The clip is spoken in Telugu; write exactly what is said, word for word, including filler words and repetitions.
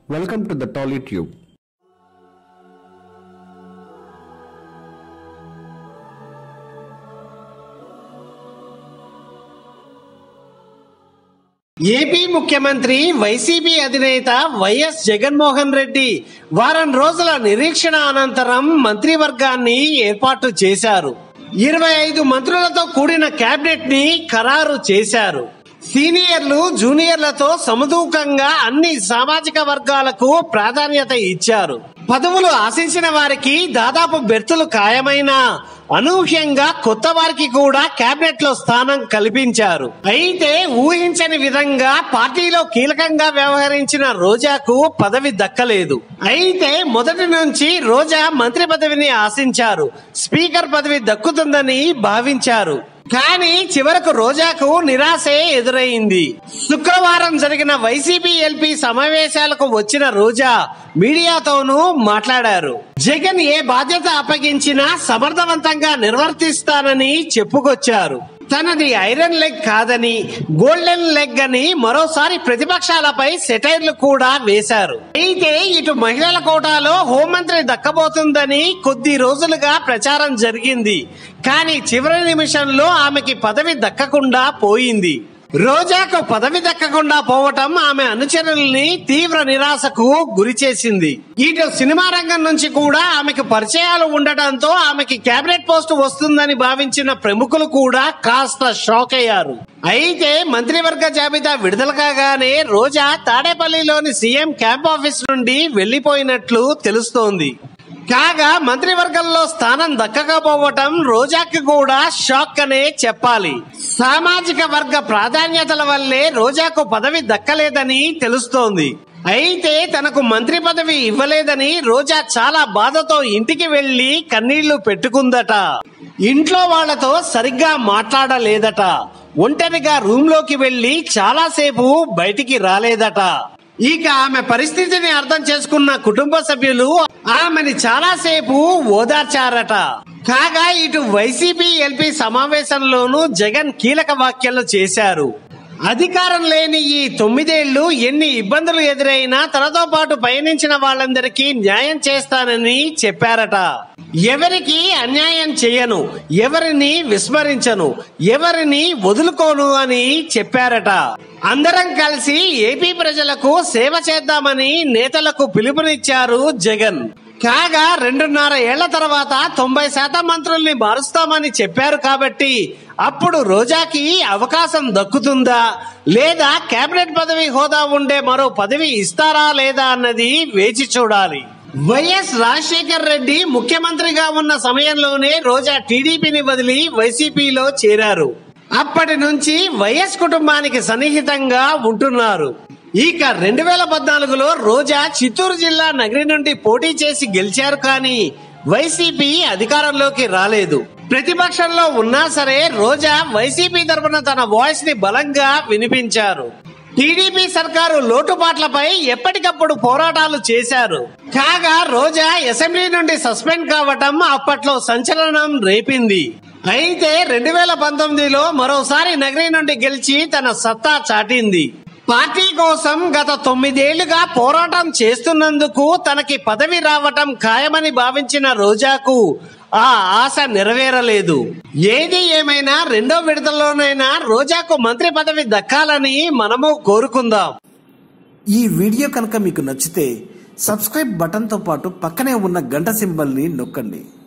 Welcome to the TollyTube. AP ముఖ్యమంత్రి వైసీపీ అధినేత వైఎస్ జగన్మోహన్ రెడ్డి వారం రోజుల నిరీక్షణ అనంతరం మంత్రివర్గాన్ని ఏర్పాటు చేశారు. ఇరవై ఐదు మంత్రులతో కూడిన కేబినెట్ ని ఖరారు చేశారు. సీనియర్లు జూనియర్లతో సమతూకంగా అన్ని సామాజిక వర్గాలకు ప్రాధాన్యత ఇచ్చారు. పదవులు ఆశించిన వారికి దాదాపు బెర్తులు ఖాయమైన అనూహ్యంగా కొత్త వారికి కూడా కేబినెట్ లో స్థానం కల్పించారు. అయితే ఊహించని విధంగా పార్టీలో కీలకంగా వ్యవహరించిన రోజాకు పదవి దక్కలేదు. అయితే మొదటి నుంచి రోజా మంత్రి పదవిని ఆశించారు. స్పీకర్ పదవి దక్కుతుందని భావించారు. కానీ చివరకు రోజాకు నిరాశే ఎదురైంది. శుక్రవారం జరిగిన వైసీపీ ఎల్పీ సమావేశాలకు వచ్చిన రోజా మీడియాతోనూ మాట్లాడారు. జగన్ ఏ బాధ్యత అప్పగించినా సమర్థవంతంగా నిర్వర్తిస్తానని చెప్పుకొచ్చారు. తనది ఐరన్ లెగ్ కాదని గోల్డెన్ లెగ్ అని మరోసారి ప్రతిపక్షాలపై సెటైర్లు కూడా వేశారు. అయితే ఇటు మహిళల కోటాలో హోంమంత్రి దక్కబోతుందని కొద్ది రోజులుగా ప్రచారం జరిగింది. కానీ చివరి నిమిషంలో ఆమెకి పదవి దక్కకుండా పోయింది. రోజాకు పదవి దక్కకుండా పోవటం ఆమె అనుచరుల్ని తీవ్ర నిరాశకు గురి చేసింది. ఇటు సినిమా రంగం నుంచి కూడా ఆమెకు పరిచయాలు ఉండటంతో ఆమెకి కేబినెట్ పోస్టు వస్తుందని భావించిన ప్రముఖులు కూడా కాస్త షాక్ అయ్యారు. అయితే మంత్రివర్గ జాబితా విడుదల కాగానే రోజా తాడేపల్లిలోని సీఎం క్యాంప్ ఆఫీస్ నుండి వెళ్లిపోయినట్లు తెలుస్తోంది. కాగా మంత్రివర్గంలో స్థానం దక్కకపోవటం రోజాకి కూడా షాక్ అనే చెప్పాలి. సామాజిక వర్గ ప్రాధాన్యతల వల్లే రోజాకు పదవి దక్కలేదని తెలుస్తోంది. అయితే తనకు మంత్రి పదవి ఇవ్వలేదని రోజా చాలా బాధతో ఇంటికి వెళ్లి కన్నీళ్లు పెట్టుకుందట. ఇంట్లో వాళ్లతో సరిగ్గా మాట్లాడలేదట. ఒంటరిగా రూమ్ లోకి వెళ్లి చాలాసేపు బయటికి రాలేదట. ఇక ఆమె పరిస్థితిని అర్థం చేసుకున్న కుటుంబ సభ్యులు ఆమెని చాలాసేపు ఓదార్చారట. కాగా ఇటు వైసీపీ ఎల్పీ సమావేశంలోనూ జగన్ కీలక వ్యాఖ్యలు చేశారు. అధికారం లేని ఈ తొమ్మిదేళ్లు ఎన్ని ఇబ్బందులు ఎదురైనా తనతో పాటు పయనించిన వాళ్ళందరికీ న్యాయం చేస్తానని చెప్పారట. ఎవరికి అన్యాయం చేయను, ఎవరిని విస్మరించను, ఎవరిని వదులుకోను అని చెప్పారట. అందరం కలిసి ఏపీ ప్రజలకు సేవ చేద్దామని నేతలకు పిలుపునిచ్చారు జగన్. కాగా రెండున్నర ఏళ్ల తర్వాత తొంభై శాతం మంత్రుల్ని మారుస్తామని చెప్పారు కాబట్టి అప్పుడు రోజాకి అవకాశం దక్కుతుందా లేదా కేబినెట్ పదవి హోదా ఉండే మరో పదవి ఇస్తారా లేదా అన్నది వేచి చూడాలి. వైఎస్ రాజశేఖర్ రెడ్డి ముఖ్యమంత్రిగా ఉన్న సమయంలోనే రోజా టీడీపీని వదిలి వైసీపీలో చేరారు. అప్పటి నుంచి వైఎస్ కుటుంబానికి సన్నిహితంగా ఉంటున్నారు. ఇక రెండు వేల పద్నాలుగులో రోజా చిత్తూరు జిల్లా నగరి నుండి పోటీ చేసి గెలిచారు. కానీ వైసీపీ అధికారంలోకి రాలేదు. ప్రతిపక్షంలో ఉన్నా సరే రోజా వైసీపీ తరఫున తన వాయిస్ ని బలంగా వినిపించారు. టీడీపీ సర్కారు లోటుపాట్లపై ఎప్పటికప్పుడు పోరాటాలు చేశారు. కాగా రోజా అసెంబ్లీ నుండి సస్పెండ్ కావటం అప్పట్లో సంచలనం రేపింది. అయితే రెండు వేల పంతొమ్మిదిలో మరోసారి నగరి నుండి గెలిచి తన సత్తా చాటింది. పార్టీ కోసం గత తొమ్మిదేళ్లుగా పోరాటం చేస్తున్నందుకు తనకి పదవి రావటం ఖాయమని భావించిన రోజాకు ఆ ఆశ నెరవేరలేదు. ఏది ఏమైనా రెండో విడతలోనైనా రోజాకు మంత్రి పదవి దక్కాలని మనము కోరుకుందాం. ఈ వీడియో కనుక మీకు నచ్చితే సబ్స్క్రైబ్ బటన్ తో పాటు పక్కనే ఉన్న గంట సింబల్ ని నొక్కండి.